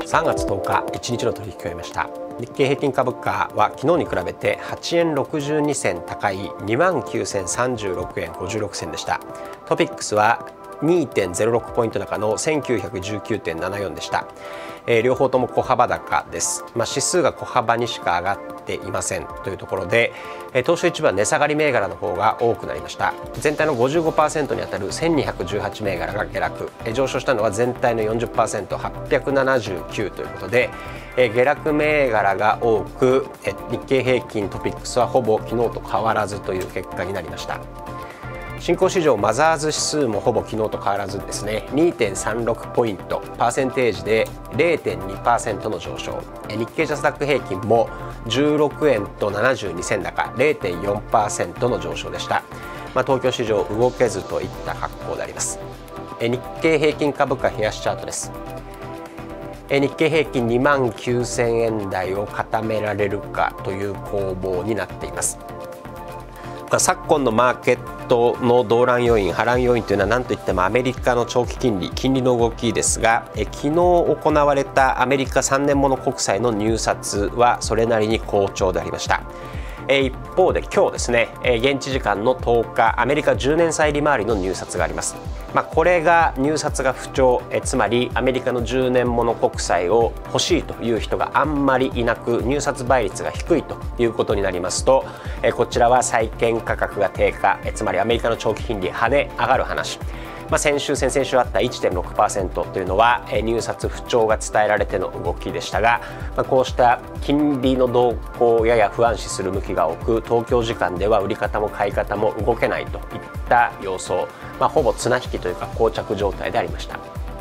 3月10日1日の取引を終えました。日経平均株価は昨日に比べて8円62銭高い 29,036 円56銭でした。トピックスは 2.06 ポイント高の 1919.74 でした。両方とも小幅高です。指数が小幅にしか上がっていませんというところで、東証一部は値下がり銘柄の方が多くなりました。全体の 55% にあたる1218銘柄が下落、上昇したのは全体の 40%、879ということで、下落銘柄が多く、日経平均トピックスはほぼ昨日と変わらずという結果になりました。新興市場マザーズ指数もほぼ昨日と変わらずですね、 2.36 ポイントパーセンテージで 0.2% の上昇。日経ジャスダック平均も16円と72銭高 0.4% の上昇でした。東京市場動けずといった格好であります。日経平均株価冷やしチャートです。日経平均29,000円台を固められるかという攻防になっています。昨今のマーケットの動乱要因、波乱要因というのは何といってもアメリカの長期金利の動きですが、昨日行われたアメリカ3年物国債の入札はそれなりに好調でありました。一方で今日ですね、現地時間の10日アメリカ10年債利回りの入札があります。これが入札が不調、つまりアメリカの10年物国債を欲しいという人があんまりいなく、入札倍率が低いということになりますと、こちらは債券価格が低下、つまりアメリカの長期金利跳ね上がる話。先々週あった 1.6% というのは入札不調が伝えられての動きでしたが、こうした金利の動向をやや不安視する向きが多く、東京時間では売り方も買い方も動けないといった様相、ほぼ綱引きというか膠着状態でありました。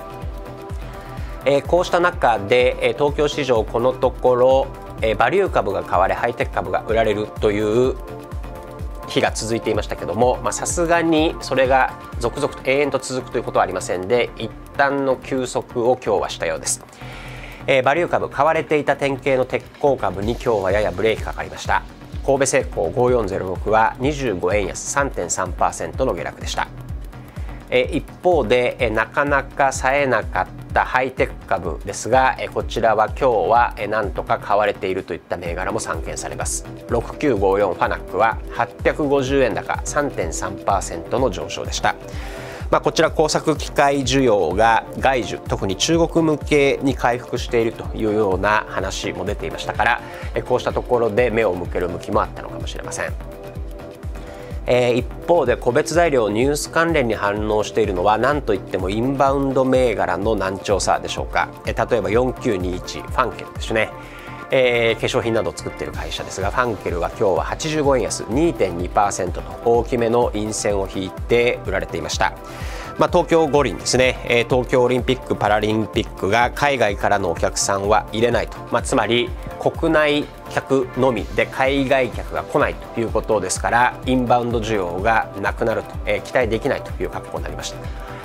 こうした中で東京市場このところバリュー株が買われハイテク株が売られるという日が続いていましたけども、さすがにそれが続々と永遠と続くということはありませんで、一旦の休息を今日はしたようです。バリュー株買われていた典型の鉄鋼株に今日はややブレーキかかりました。神戸製鋼5406は25円安 3.3% の下落でした。一方でなかなか冴えなかったハイテク株ですが、こちらは今日はなんとか買われているといった銘柄も散見されます。6954ファナックは850円高 3.3% の上昇でした。こちら工作機械需要が外需、特に中国向けに回復しているというような話も出ていましたから、こうしたところで目を向ける向きもあったのかもしれません。一方で個別材料ニュース関連に反応しているのは何といってもインバウンド銘柄の難聴さでしょうか。例えば4921ファンケルですね、化粧品などを作っている会社ですが、ファンケルは今日は85円安 2.2% と大きめの陰線を引いて売られていました。東京五輪ですね、東京オリンピック・パラリンピックが海外からのお客さんは入れないと、つまり国内客のみで海外客が来ないということですから、インバウンド需要がなくなると、期待できないという格好になりました。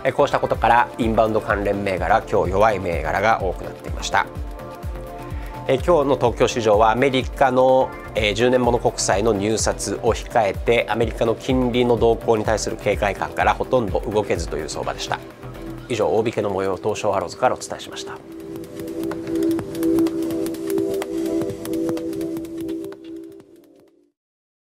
こうしたことからインバウンド関連銘柄、今日弱い銘柄が多くなっていました。今日の東京市場はアメリカの10年物国債の入札を控えて、アメリカの金利の動向に対する警戒感からほとんど動けずという相場でした。以上、大引けの模様を東証アローズからお伝えしました。